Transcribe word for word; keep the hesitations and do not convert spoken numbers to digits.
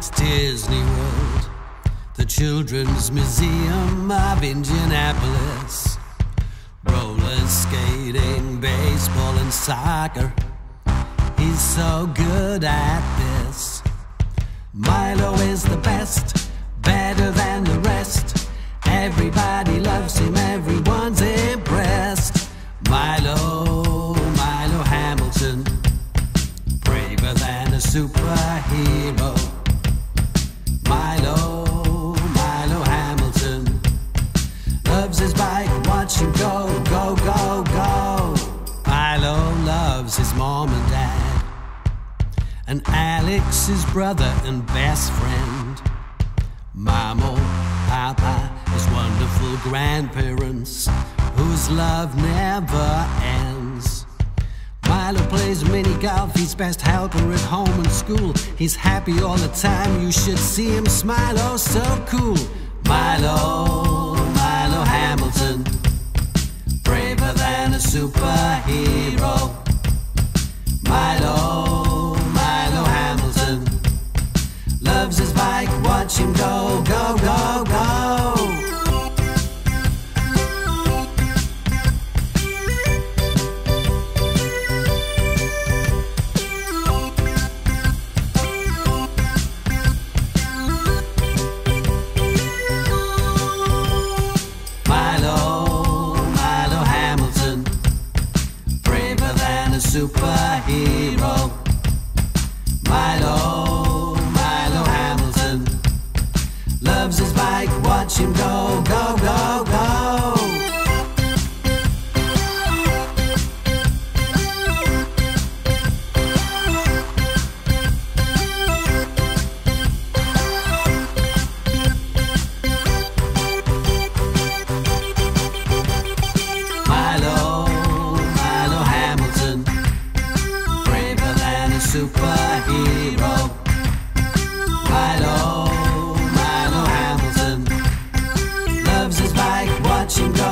likes Disney World, the Children's Museum of Indianapolis, roller skating, baseball and soccer. He's so good at this. Milo is the best, better than the rest. Everybody loves him, everyone's impressed. Milo, Milo Hamilton, braver than a superhero. Milo, Milo Hamilton, loves his bike, watch him go, go, go, go. Milo loves his mom and dad, and Alex his brother and best friend. Mamo, Papa, his wonderful grandparents, whose love never ends. Milo plays mini golf, he's best helper at home and school. He's happy all the time, you should see him smile, oh so cool. Milo, Milo Hamilton, braver than a superhero. Milo, Milo Hamilton, loves his bike, watch him go, go, go, go. Superhero. Milo, Milo Hamilton, loves his bike, watch him go, go, go, go. Superhero. Milo, Milo Hamilton, loves his bike, watch him go.